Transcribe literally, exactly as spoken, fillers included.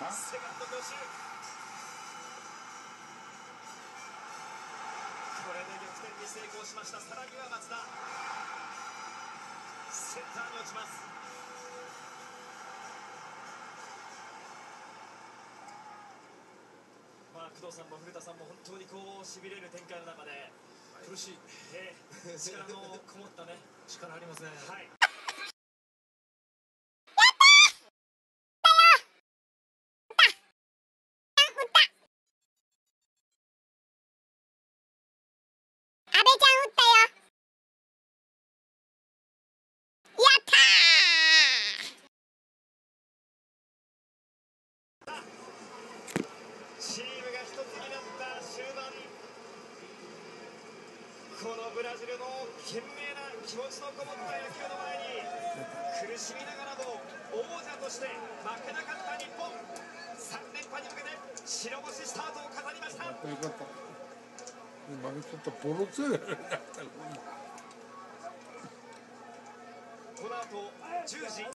セカンド強襲。これで逆転に成功しました。さらには松田、センターに落ちます。まあ工藤さんも古田さんも本当にこうしびれる展開の中で苦しい、 えー、力のこもったね力ありますね。 はい。チームが一つになった終盤、このブラジルの懸命な気持ちのこもった野球の前に苦しみながらも王者として負けなかった日本、さん連覇に向けて白星スタートを飾りました。 よかった。負けちゃったボロ強い。 この後じゅうじ